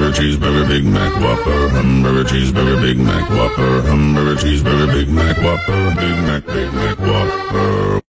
Hamburger, cheeseburger, Big Mac, Whopper. Hamburger, cheeseburger, Big Mac, Whopper. Hamburger, cheeseburger, Big Mac, Whopper. Big Mac, Whopper.